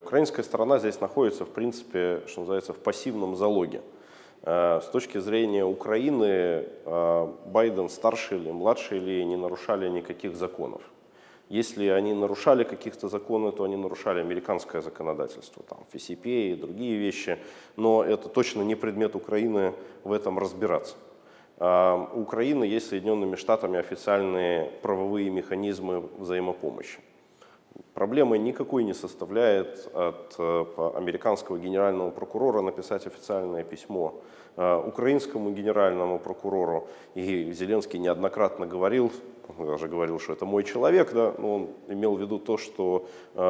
украинская сторона здесь находится, в принципе, что называется, в пассивном залоге. С точки зрения Украины, Байден старше или младше или не нарушали никаких законов. Если они нарушали каких-то законы, то они нарушали американское законодательство, там, FCPA и другие вещи, но это точно не предмет Украины в этом разбираться. У Украины есть с Соединенными Штатами официальные правовые механизмы взаимопомощи. Проблемы никакой не составляет от американского генерального прокурора написать официальное письмо украинскому генеральному прокурору. И Зеленский неоднократно говорил, даже говорил, что это мой человек, да, но он имел в виду то, что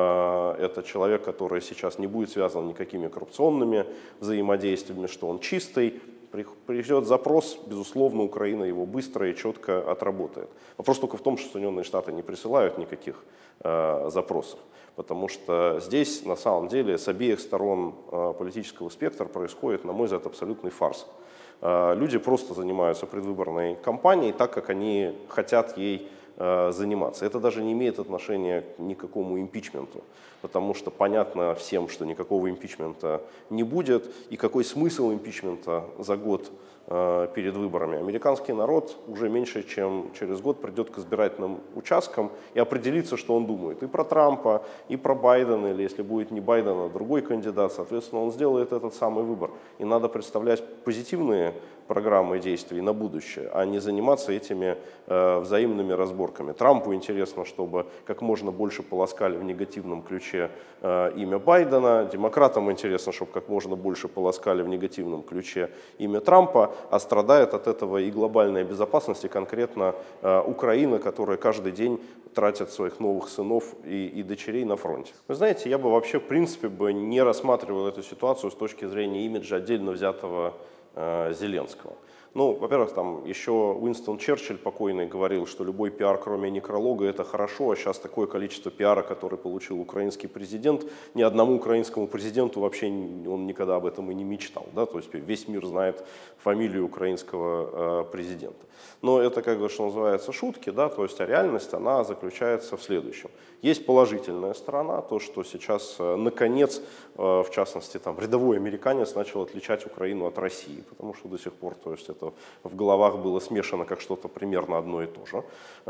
это человек, который сейчас не будет связан никакими коррупционными взаимодействиями, что он чистый. Придет запрос, безусловно, Украина его быстро и четко отработает. Вопрос только в том, что Соединенные Штаты не присылают никаких запросов, потому что здесь, на самом деле, с обеих сторон политического спектра происходит, на мой взгляд, абсолютный фарс. Люди просто занимаются предвыборной кампанией так, как они хотят ей заниматься. Это даже не имеет отношения к никакому импичменту, потому что понятно всем, что никакого импичмента не будет, и какой смысл импичмента за год перед выборами. Американский народ уже меньше, чем через год придет к избирательным участкам и определится, что он думает и про Трампа, и про Байдена, или если будет не Байден, а другой кандидат, соответственно, он сделает этот самый выбор. И надо представлять позитивные программы действий на будущее, а не заниматься этими взаимными разборками. Трампу интересно, чтобы как можно больше полоскали в негативном ключе имя Байдена, демократам интересно, чтобы как можно больше полоскали в негативном ключе имя Трампа, а страдает от этого и глобальная безопасность, и конкретно Украина, которая каждый день тратит своих новых сынов и дочерей на фронте. Вы знаете, я бы вообще в принципе не рассматривал эту ситуацию с точки зрения имиджа отдельно взятого Зеленского. Ну, во-первых, там еще Уинстон Черчилль покойный говорил, что любой пиар, кроме некролога, это хорошо, а сейчас такое количество пиара, который получил украинский президент, ни одному украинскому президенту вообще он никогда об этом и не мечтал, да, то есть весь мир знает фамилию украинского президента. Но это, как бы, что называется, шутки, да, то есть а реальность, она заключается в следующем. Есть положительная сторона, то, что сейчас, наконец, в частности, там, рядовой американец начал отличать Украину от России, потому что до сих пор, то есть это в головах было смешано как что-то примерно одно и то же.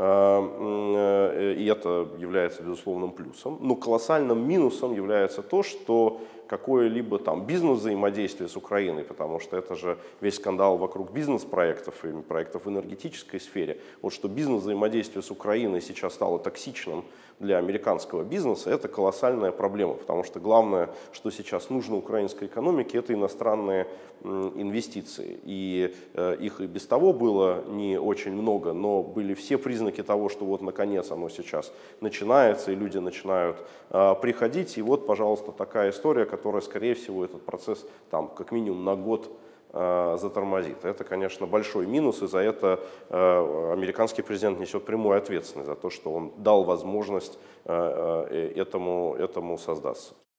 И это является безусловным плюсом. Но колоссальным минусом является то, что какое-либо там бизнес-взаимодействие с Украиной, потому что это же весь скандал вокруг бизнес-проектов и проектов в энергетической сфере, вот что бизнес-взаимодействие с Украиной сейчас стало токсичным для американского бизнеса, это колоссальная проблема, потому что главное, что сейчас нужно украинской экономике, это иностранные инвестиции. И их и без того было не очень много, но были все признаки того, что вот наконец оно сейчас начинается, и люди начинают приходить. И вот, пожалуйста, такая история, которая, скорее всего, этот процесс там как минимум на год затормозит. Это, конечно, большой минус, и за это американский президент несет прямую ответственность за то, что он дал возможность этому создаться.